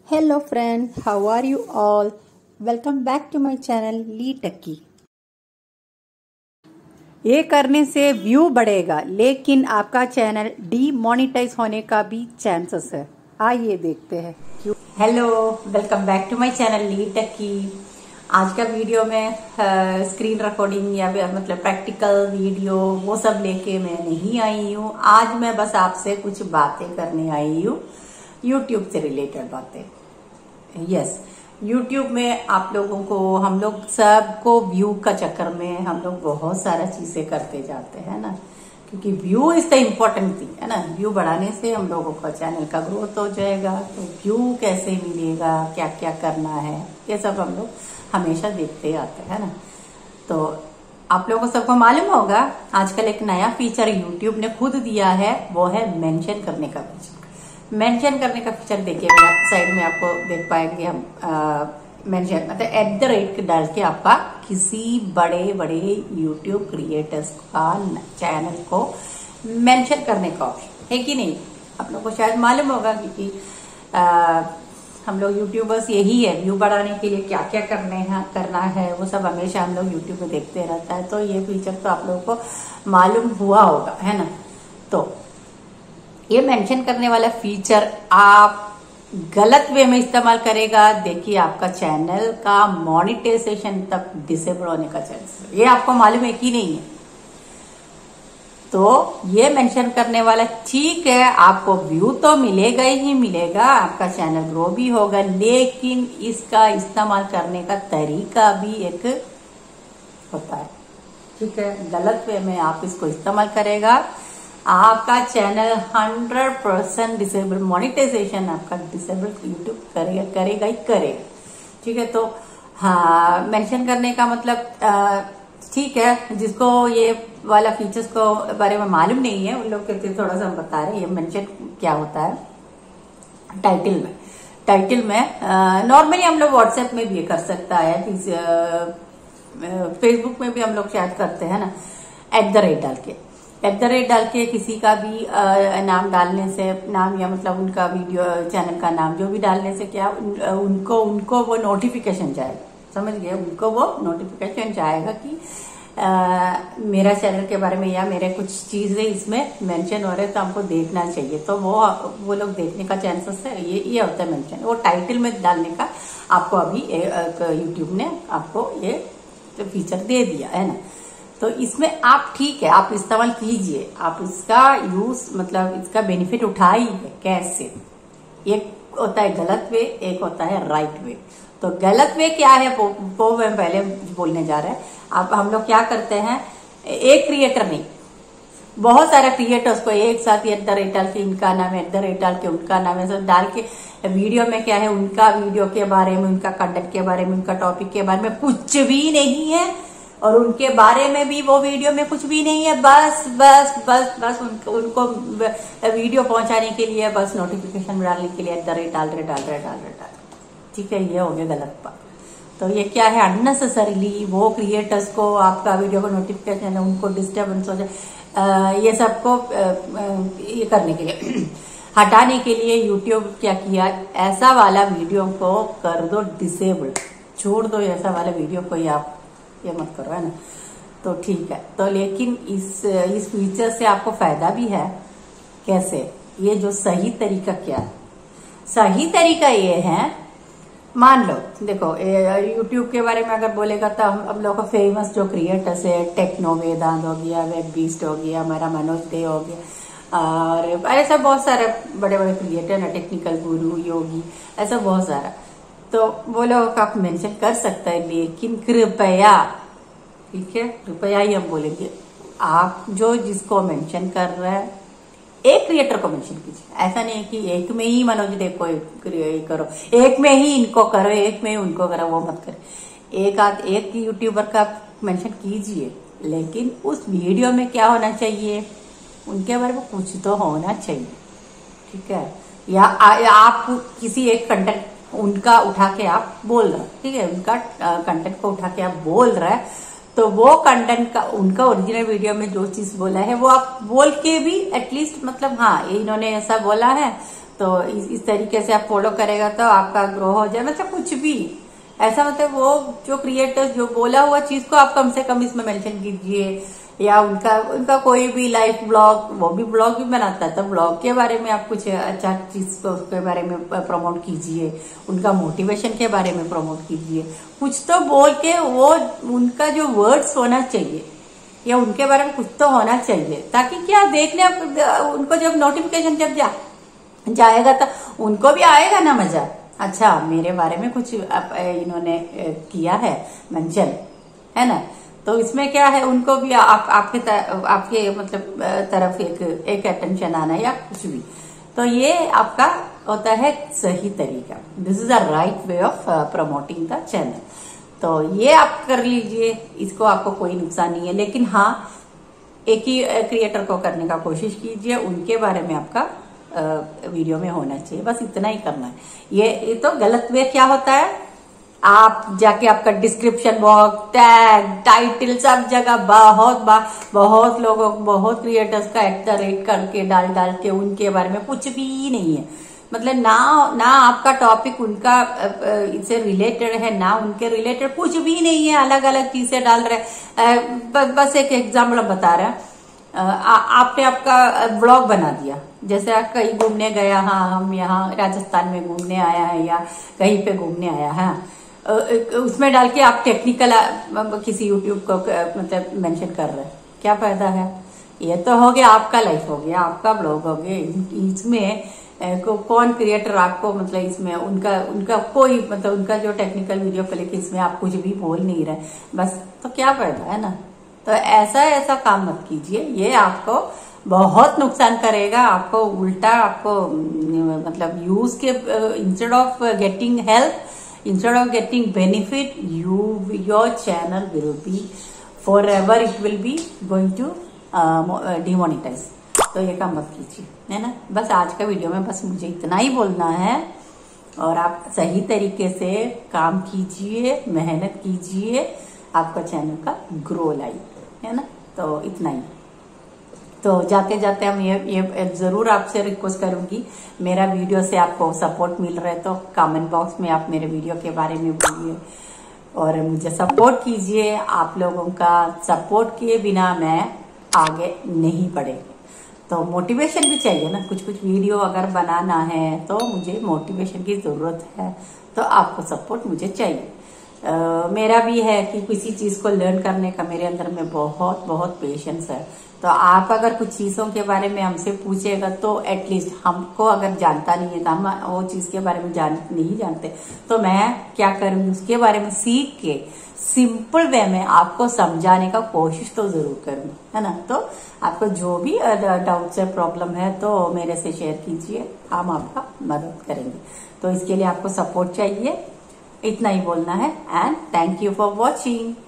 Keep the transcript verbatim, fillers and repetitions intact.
Hello friend, how are you all? Welcome back to my channel ली टक्की। ये करने से view बढ़ेगा लेकिन आपका चैनल डीमोनेटाइज होने का भी चांसेस है। आइए देखते हैं क्यों। Hello, welcome back to my channel ली टक्की। आज का वीडियो में स्क्रीन रिकॉर्डिंग या मतलब प्रैक्टिकल वीडियो वो सब लेके मैं नहीं आई हूँ। आज मैं बस आपसे कुछ बातें करने आई हूँ, यूट्यूब से रिलेटेड बातें। यस yes, यूट्यूब में आप लोगों को, हम लोग सबको व्यू का चक्कर में हम लोग बहुत सारा चीजें करते जाते हैं ना, क्योंकि view is the important thing है ना। व्यू बढ़ाने से हम लोगों का चैनल का ग्रोथ हो जाएगा। तो व्यू कैसे मिलेगा, क्या क्या करना है, ये सब हम लोग हमेशा देखते आते हैं ना। तो आप लोगों को सबको मालूम होगा आजकल एक नया फीचर यूट्यूब ने खुद दिया है, वो है मेंशन करने का फीचर। मेंशन करने का फीचर देखिए, मेरा साइड में आपको देख पाएंगे हम मेंशन मतलब एट द रेट डाल के आपका किसी बड़े बड़े यूट्यूब क्रिएटर्स का चैनल को मेंशन करने का ऑप्शन है कि नहीं। आप लोग को शायद मालूम होगा क्योंकि हम लोग यूट्यूबर्स यही है, व्यू बढ़ाने के लिए क्या क्या करने हैं करना है वो सब हमेशा हम लोग यूट्यूब में देखते रहता है। तो ये फीचर तो आप लोगों को मालूम हुआ होगा है ना। तो ये मेंशन करने वाला फीचर आप गलत वे में इस्तेमाल करेगा, देखिए आपका चैनल का मोनेटाइजेशन तक डिसेबल होने का चांस है। ये आपको मालूम है कि नहीं है। तो ये मेंशन करने वाला ठीक है, आपको व्यू तो मिलेगा ही मिलेगा, आपका चैनल ग्रो भी होगा, लेकिन इसका इस्तेमाल करने का तरीका भी एक होता है। ठीक है, गलत वे में आप इसको इस्तेमाल करेगा, आपका channel hundred percent disable, monetization आपका डिसेबल यूट्यूब करेगा करेगा ही करेगा। ठीक है, तो हाँ, मेंशन करने का मतलब ठीक है, जिसको ये वाला फीचर्स को बारे में मालूम नहीं है उन लोग के थोड़ा सा हम बता रहे हैं। ये मेंशन क्या होता है, टाइटल में टाइटल में नॉर्मली हम लोग व्हाट्सएप में भी ये कर सकता है, फेसबुक में भी हम लोग शायद करते हैं ना, एट द रेट डाल के एट द रेट डाल के किसी का भी आ, नाम डालने से, नाम या मतलब उनका वीडियो चैनल का नाम जो भी डालने से क्या उन, उनको उनको वो नोटिफिकेशन जाएगा, समझ गए, उनको वो नोटिफिकेशन जाएगा कि आ, मेरा चैनल के बारे में या मेरे कुछ चीजें इसमें मेंशन हो रहे हैं तो हमको देखना चाहिए। तो वो वो लोग देखने का चांसेस है। ये ये होता है मेंशन, वो टाइटल में डालने का आपको अभी यूट्यूब ने आपको ये फीचर दे दिया है ना। तो इसमें आप ठीक है, आप इस्तेमाल कीजिए, आप इसका यूज मतलब इसका बेनिफिट उठाइए। कैसे, एक होता है गलत वे, एक होता है राइट वे। तो गलत वे क्या है वो, वो मैं पहले बोलने जा रहा है। आप हम लोग क्या करते हैं, एक क्रिएटर नहीं, बहुत सारे क्रिएटर्स को एक साथ एट द रेट डाल के इनका नाम है, एट द रेट डाल के उनका नाम है, सब डाल के वीडियो में क्या है, उनका वीडियो के बारे में, उनका कंटेंट के बारे में, उनका टॉपिक के बारे में कुछ भी नहीं है और उनके बारे में भी वो वीडियो में कुछ भी नहीं है। बस बस बस बस उनको, उनको वीडियो पहुंचाने के लिए, बस नोटिफिकेशन डालने के लिए एट द रेट डाल रहे डाल रहे डाल रहे डाल रहे ठीक है, ये हो गया गलत बात। तो ये क्या है, अननेसेसरीली वो क्रिएटर्स को आपका वीडियो को नोटिफिकेशन है, उनको डिस्टर्बेंस हो जाए, ये सबको ये करने के लिए हटाने के लिए यूट्यूब क्या किया, ऐसा वाला वीडियो को कर दो डिसेबल, छोड़ दो ऐसा वाला वीडियो को, आप ये मत करो है ना। तो ठीक है, तो लेकिन इस इस फीचर से आपको फायदा भी है। कैसे, ये जो सही तरीका क्या है, सही तरीका ये है, मान लो देखो यूट्यूब के बारे में अगर बोलेगा तो हम हम लोग को फेमस जो क्रिएटर्स है, टेक्नो वेदांत हो गया, वेब बीस्ट हो गया, हमारा मनोज दे हो गया, और ऐसा बहुत सारे बड़े बड़े क्रिएटर है, टेक्निकल गुरु, योगी, ऐसा बहुत सारा। तो वो लोग आप मेंशन कर सकते हैं, लेकिन कृपया, ठीक है, कृपया ही हम बोलेंगे, आप जो जिसको मेंशन कर रहे हैं एक क्रिएटर को मेंशन कीजिए। ऐसा नहीं है कि एक में ही मनोज दे को करो, एक में ही इनको करो, एक में ही उनको करो, वो मत करें। एक आध एक यूट्यूबर का मेंशन कीजिए, लेकिन उस वीडियो में क्या होना चाहिए, उनके बारे में कुछ तो होना चाहिए। ठीक है, या आप किसी एक कंटेंट उनका उठा के आप बोल रहे हैं, ठीक है, उनका कंटेंट को उठा के आप बोल रहे हैं, तो वो कंटेंट का, उनका ओरिजिनल वीडियो में जो चीज बोला है वो आप बोल के भी एटलीस्ट मतलब हाँ इन्होंने ऐसा बोला है तो इस, इस तरीके से आप फॉलो करेगा तो आपका ग्रो हो जाए, मतलब कुछ भी ऐसा, मतलब वो जो क्रिएटर्स जो बोला हुआ चीज को आप कम से कम इसमें मेंशन कीजिए, या उनका उनका कोई भी लाइफ ब्लॉग, वो भी ब्लॉग भी बनाता है तो ब्लॉग के बारे में आप कुछ अच्छा चीज को उसके बारे में प्रमोट कीजिए, उनका मोटिवेशन के बारे में प्रमोट कीजिए, कुछ तो बोल के वो उनका जो वर्ड्स होना चाहिए या उनके बारे में कुछ तो होना चाहिए, ताकि क्या देखने उनको जब नोटिफिकेशन जब जा जाएगा तो उनको भी आएगा ना मजा, अच्छा मेरे बारे में कुछ इन्होंने किया है मेंशन, है ना। तो इसमें क्या है, उनको भी आप आपके तर, आपके मतलब तरफ एक एक अटेंशन आना या कुछ भी, तो ये आपका होता है सही तरीका। This is a right way of promoting the channel. तो ये आप कर लीजिए, इसको आपको कोई नुकसान नहीं है, लेकिन हाँ एक ही क्रिएटर को करने का कोशिश कीजिए, उनके बारे में आपका आ, वीडियो में होना चाहिए, बस इतना ही करना है। ये, ये तो गलत वे क्या होता है, आप जाके आपका डिस्क्रिप्शन बॉक्स, टैग, टाइटल सब जगह बहुत बा, बहुत लोगों बहुत क्रिएटर्स का एट द रेट करके डाल डाल के उनके बारे में कुछ भी नहीं है, मतलब ना ना आपका टॉपिक उनका इससे रिलेटेड है, ना उनके रिलेटेड कुछ भी नहीं है, अलग अलग चीजें डाल रहे। बस एक एग्जाम्पल बता रहे हैं, आपने आपका ब्लॉग बना दिया, जैसे आप कहीं घूमने गया, हाँ हम यहाँ राजस्थान में घूमने आया है या कहीं पे घूमने आया है, उसमें डाल के आप टेक्निकल किसी यूट्यूब को मतलब मेंशन कर रहे हैं, क्या फायदा है। ये तो हो गया आपका लाइफ, हो गया आपका ब्लॉग, हो गया, इसमें को, कौन क्रिएटर आपको मतलब इसमें उनका उनका कोई मतलब उनका जो टेक्निकल वीडियो क्लिक, इसमें आप कुछ भी बोल नहीं रहे, बस तो क्या फायदा है ना। तो ऐसा ऐसा काम मत कीजिए, ये आपको बहुत नुकसान करेगा, आपको उल्टा आपको मतलब यूज के instead of getting help, instead of getting benefit, you your channel will be forever it will be going to uh, demonetize। तो ये काम मत कीजिए, है ना। बस आज का वीडियो में बस मुझे इतना ही बोलना है, और आप सही तरीके से काम कीजिए, मेहनत कीजिए, आपका चैनल का ग्रो लाइए, है ना। तो इतना ही। तो जाते जाते हम ये ये जरूर आपसे रिक्वेस्ट करूंगी, मेरा वीडियो से आपको सपोर्ट मिल रहा है तो कमेंट बॉक्स में आप मेरे वीडियो के बारे में बोलिए और मुझे सपोर्ट कीजिए। आप लोगों का सपोर्ट के बिना मैं आगे नहीं बढ़ेगी, तो मोटिवेशन भी चाहिए ना, कुछ कुछ वीडियो अगर बनाना है तो मुझे मोटिवेशन की जरूरत है, तो आपको सपोर्ट मुझे चाहिए। Uh, मेरा भी है कि किसी चीज को लर्न करने का मेरे अंदर में बहुत बहुत पेशेंस है, तो आप अगर कुछ चीजों के बारे में हमसे पूछेगा तो एटलीस्ट हमको अगर जानता नहीं है तो हम वो चीज के बारे में जान नहीं जानते, तो मैं क्या करूंगी, उसके बारे में सीख के सिंपल वे में आपको समझाने का कोशिश तो जरूर करूंगी, है ना। तो आपको जो भी डाउट्स है, प्रॉब्लम है, तो मेरे से शेयर कीजिए, हम आपका मदद करेंगे। तो इसके लिए आपको सपोर्ट चाहिए, इतना ही बोलना है। And thank you for watching.